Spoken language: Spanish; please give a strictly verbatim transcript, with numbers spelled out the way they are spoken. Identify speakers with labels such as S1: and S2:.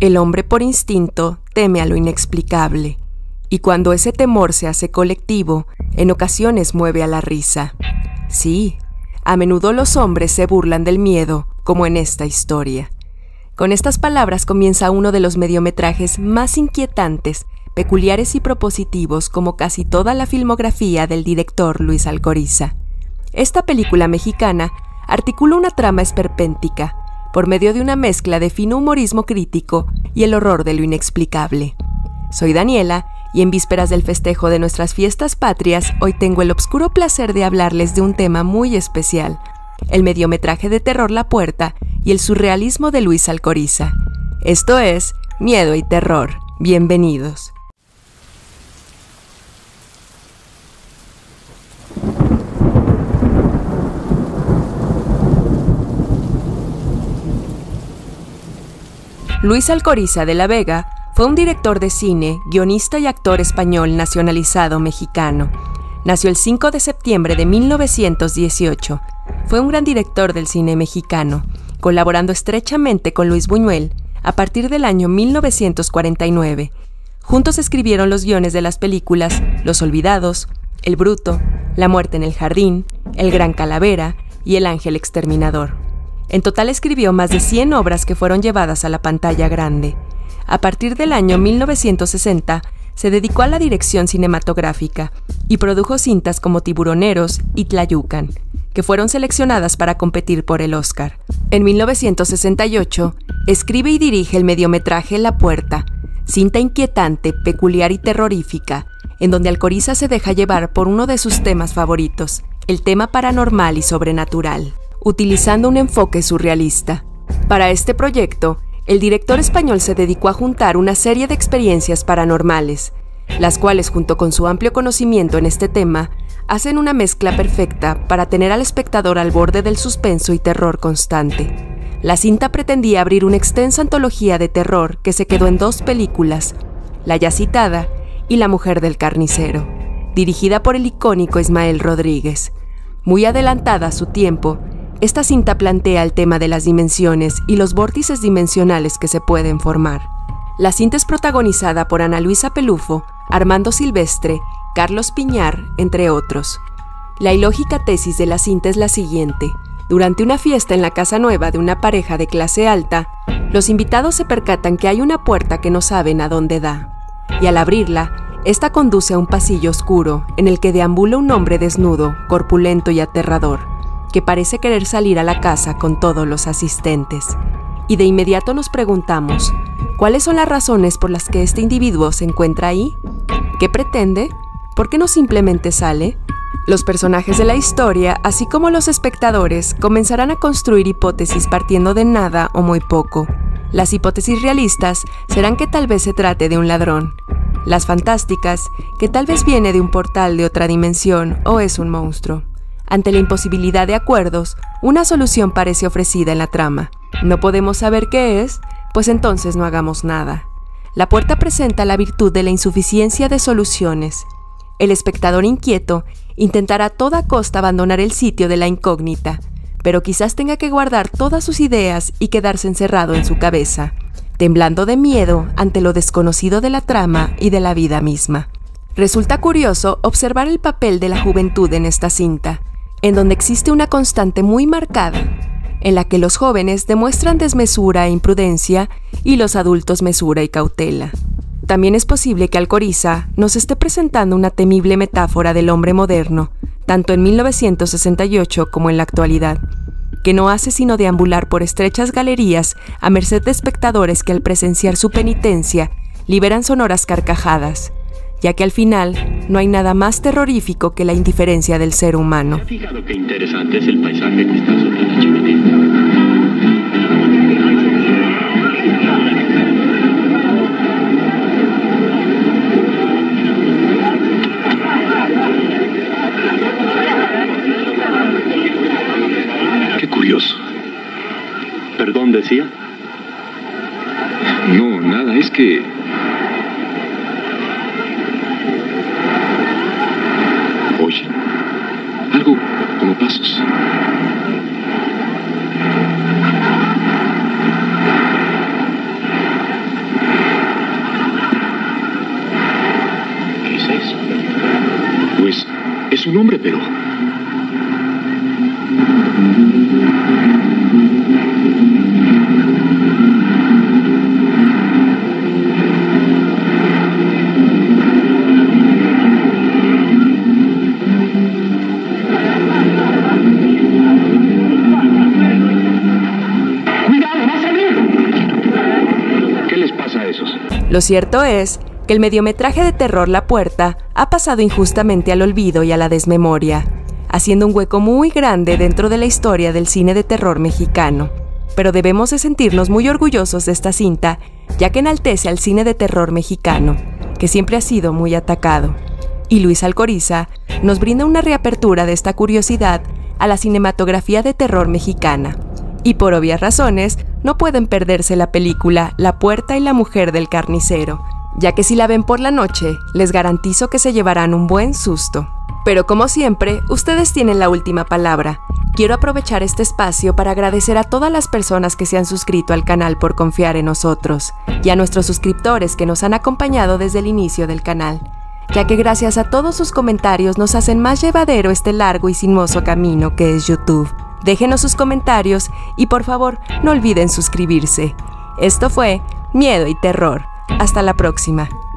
S1: El hombre por instinto teme a lo inexplicable, y cuando ese temor se hace colectivo, en ocasiones mueve a la risa. Sí, a menudo los hombres se burlan del miedo, como en esta historia. Con estas palabras comienza uno de los mediometrajes más inquietantes, peculiares y propositivos como casi toda la filmografía del director Luis Alcoriza. Esta película mexicana articula una trama esperpéntica, por medio de una mezcla de fino humorismo crítico y el horror de lo inexplicable. Soy Daniela, y en vísperas del festejo de nuestras fiestas patrias, hoy tengo el obscuro placer de hablarles de un tema muy especial, el mediometraje de terror La Puerta y el surrealismo de Luis Alcoriza. Esto es Miedo y Terror. Bienvenidos. Luis Alcoriza de la Vega fue un director de cine, guionista y actor español nacionalizado mexicano. Nació el cinco de septiembre de mil novecientos dieciocho. Fue un gran director del cine mexicano, colaborando estrechamente con Luis Buñuel a partir del año mil novecientos cuarenta y nueve. Juntos escribieron los guiones de las películas Los Olvidados, El Bruto, La Muerte en el Jardín, El Gran Calavera y El Ángel Exterminador. En total escribió más de cien obras que fueron llevadas a la pantalla grande. A partir del año mil novecientos sesenta, se dedicó a la dirección cinematográfica y produjo cintas como Tiburoneros y Tlayucan, que fueron seleccionadas para competir por el Oscar. En mil novecientos sesenta y ocho, escribe y dirige el mediometraje La Puerta, cinta inquietante, peculiar y terrorífica, en donde Alcoriza se deja llevar por uno de sus temas favoritos, el tema paranormal y sobrenatural, utilizando un enfoque surrealista. Para este proyecto, el director español se dedicó a juntar una serie de experiencias paranormales, las cuales, junto con su amplio conocimiento en este tema, hacen una mezcla perfecta para tener al espectador al borde del suspenso y terror constante. La cinta pretendía abrir una extensa antología de terror que se quedó en dos películas, la ya citada y La Mujer del Carnicero, dirigida por el icónico Ismael Rodríguez. Muy adelantada a su tiempo, esta cinta plantea el tema de las dimensiones y los vórtices dimensionales que se pueden formar. La cinta es protagonizada por Ana Luisa Pelufo, Armando Silvestre, Carlos Piñar, entre otros. La ilógica tesis de la cinta es la siguiente. Durante una fiesta en la casa nueva de una pareja de clase alta, los invitados se percatan que hay una puerta que no saben a dónde da. Y al abrirla, esta conduce a un pasillo oscuro en el que deambula un hombre desnudo, corpulento y aterrador, que parece querer salir a la casa con todos los asistentes. Y de inmediato nos preguntamos, ¿cuáles son las razones por las que este individuo se encuentra ahí? ¿Qué pretende? ¿Por qué no simplemente sale? Los personajes de la historia, así como los espectadores, comenzarán a construir hipótesis partiendo de nada o muy poco. Las hipótesis realistas serán que tal vez se trate de un ladrón. Las fantásticas, que tal vez viene de un portal de otra dimensión o es un monstruo. Ante la imposibilidad de acuerdos, una solución parece ofrecida en la trama. No podemos saber qué es, pues entonces no hagamos nada. La Puerta presenta la virtud de la insuficiencia de soluciones. El espectador inquieto intentará a toda costa abandonar el sitio de la incógnita, pero quizás tenga que guardar todas sus ideas y quedarse encerrado en su cabeza, temblando de miedo ante lo desconocido de la trama y de la vida misma. Resulta curioso observar el papel de la juventud en esta cinta, en donde existe una constante muy marcada, en la que los jóvenes demuestran desmesura e imprudencia y los adultos mesura y cautela. También es posible que Alcoriza nos esté presentando una temible metáfora del hombre moderno, tanto en mil novecientos sesenta y ocho como en la actualidad, que no hace sino deambular por estrechas galerías a merced de espectadores que al presenciar su penitencia liberan sonoras carcajadas, ya que al final no hay nada más terrorífico que la indiferencia del ser humano.
S2: ¿Se ha fijado qué interesante es el paisaje que está sobre la chimenea? Qué curioso. ¿Perdón, decía? No, nada, es que... Oye, algo como pasos. su nombre, pero...
S1: Lo cierto es que el mediometraje de terror La Puerta ha pasado injustamente al olvido y a la desmemoria, haciendo un hueco muy grande dentro de la historia del cine de terror mexicano. Pero debemos de sentirnos muy orgullosos de esta cinta, ya que enaltece al cine de terror mexicano, que siempre ha sido muy atacado. Y Luis Alcoriza nos brinda una reapertura de esta curiosidad a la cinematografía de terror mexicana. Y por obvias razones, no pueden perderse la película La Puerta y la Mujer del Carnicero, ya que si la ven por la noche, les garantizo que se llevarán un buen susto. Pero como siempre, ustedes tienen la última palabra. Quiero aprovechar este espacio para agradecer a todas las personas que se han suscrito al canal por confiar en nosotros, y a nuestros suscriptores que nos han acompañado desde el inicio del canal, ya que gracias a todos sus comentarios nos hacen más llevadero este largo y sinuoso camino que es YouTube. Déjenos sus comentarios y por favor no olviden suscribirse. Esto fue Miedo y Terror. Hasta la próxima.